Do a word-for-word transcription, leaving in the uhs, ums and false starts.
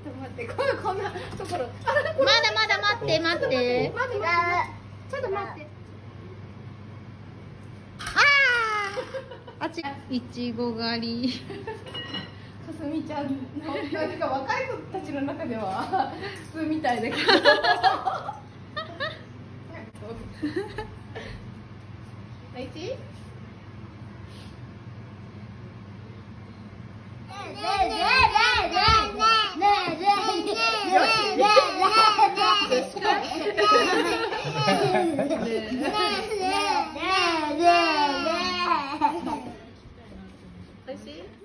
待って、こんなこんなところ。 まだまだ待って待って。 待って待って。ちょっと待って。 あちいちご狩り。 かすみちゃんのなんか若い子たちの中では普通みたいだけど。大地？おいしい？